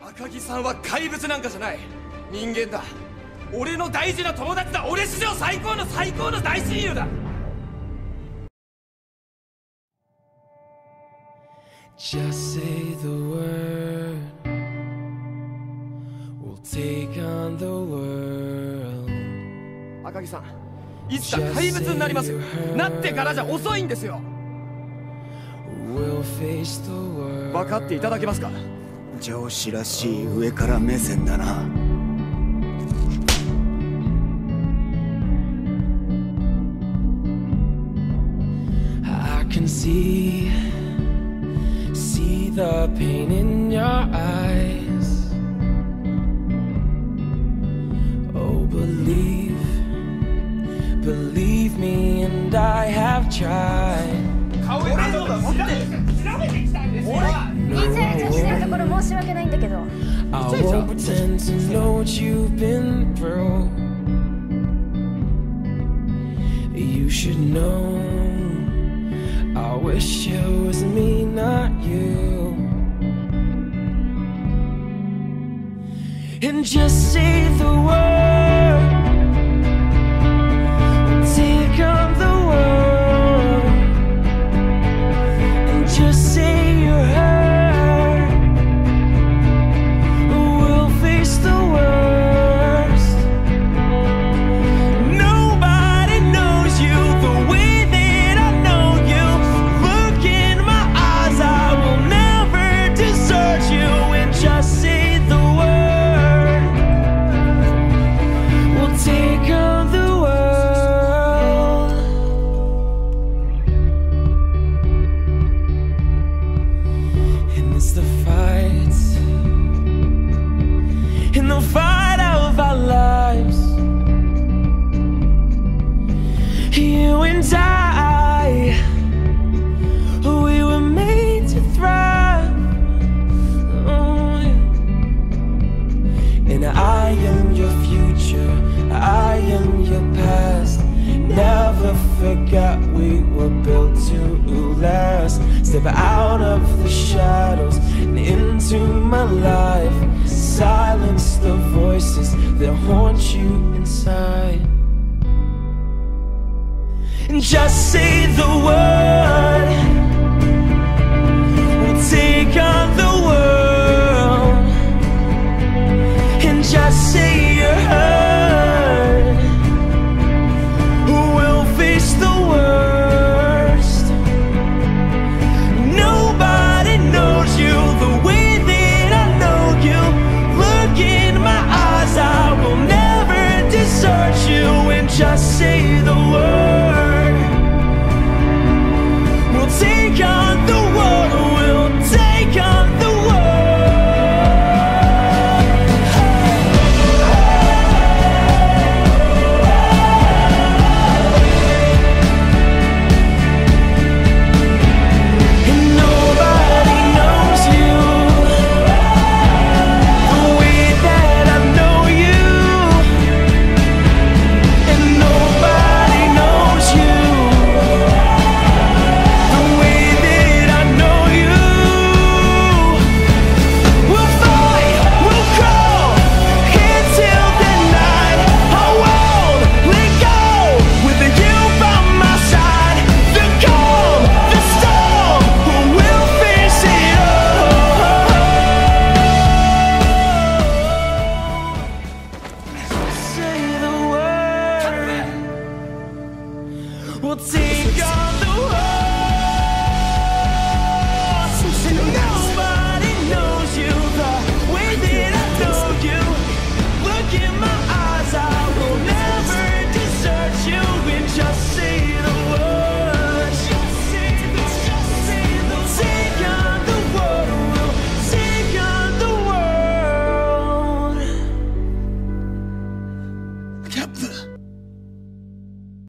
赤木さんは怪物なんかじゃない。人間だ。俺の大事な友達だ。俺史上最高の大親友だ。 Just say the word, we'll take on the world. 赤木さん、いつか怪物になりますよ。なってからじゃ遅いんですよ。 We'll face the world. 分かっていただけますか。 上司らしい上から目線だな。 I can see the pain in your eyes. Oh, believe me, and I have tried. イチャイチャしてるところ申し訳ないんだけど。 I won't pretend to know what you've been through. You should know. I wish it was me, not you. And just say the word, take on the world. And just say you're hurt, we'll face the worst. Nobody knows you the way that I know you. Look in my eyes, I will never desert you. And just say the word, we'll take on the world. And it's the fight, in the fight of our lives. You and I, we were made to thrive. Oh, yeah. And I am your future, I am your past. Never forget we were built to last. Step out of the shadows and into my life. Silence the voices that haunt you inside. And just say the word, we'll take on the world. And just say you're hurt, we'll face the worst. Nobody knows you the way that I know you. Look in my eyes, I will never desert you. And just say the word, we'll take on the world, we'll take on the world. And nobody knows you the way that I know you. And nobody knows you the way that I know you. We'll fight, we'll crawl until the night. I won't let go with you by my side. The calm, the storm, we'll face it all. Say the word, we'll take on the world.